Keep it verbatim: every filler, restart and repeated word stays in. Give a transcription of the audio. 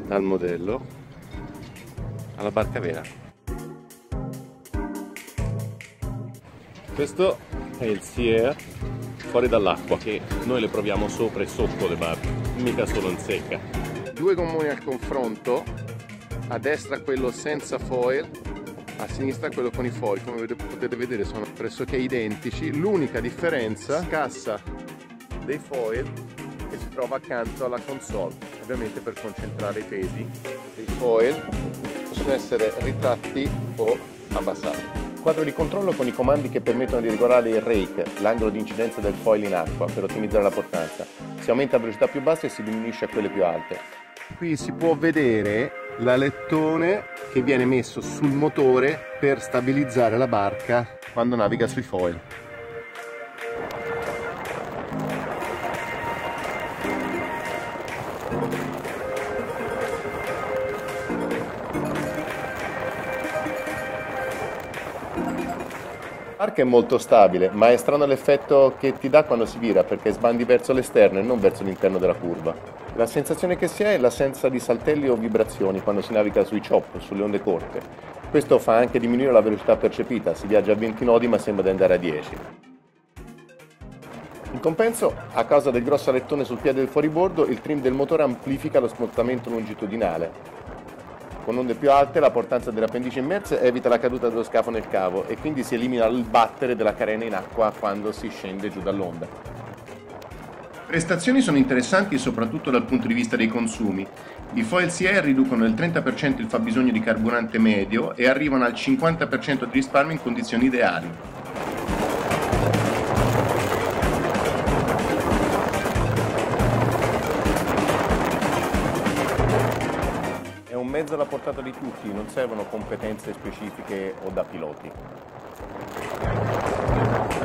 dal modello alla barca vera. Questo è il Sea Air fuori dall'acqua, che noi le proviamo sopra e sotto le barche, mica solo in secca. Due gommoni al confronto, a destra quello senza foil, a sinistra quello con i foil. Come potete vedere sono pressoché identici, l'unica differenza, cassa dei foil che si trova accanto alla console, ovviamente per concentrare i pesi. I foil possono essere ritratti o abbassati. Quadro di controllo con i comandi che permettono di regolare il rake, l'angolo di incidenza del foil in acqua per ottimizzare la portanza. Si aumenta a velocità più basse e si diminuisce a quelle più alte. Qui si può vedere l'alettone che viene messo sul motore per stabilizzare la barca quando naviga sui foil. La barca è molto stabile, ma è strano l'effetto che ti dà quando si vira, perché sbandi verso l'esterno e non verso l'interno della curva. La sensazione che si ha è l'assenza di saltelli o vibrazioni quando si naviga sui chop, sulle onde corte. Questo fa anche diminuire la velocità percepita, si viaggia a venti nodi ma sembra di andare a dieci. In compenso, a causa del grosso alettone sul piede del fuoribordo, il trim del motore amplifica lo spostamento longitudinale. Con onde più alte la portanza delle appendici immerse evita la caduta dello scafo nel cavo e quindi si elimina il battere della carena in acqua quando si scende giù dall'onda. Le prestazioni sono interessanti soprattutto dal punto di vista dei consumi. I foil Sea Air riducono del trenta per cento il fabbisogno di carburante medio e arrivano al cinquanta per cento di risparmio in condizioni ideali. È un mezzo alla portata di tutti, non servono competenze specifiche o da piloti.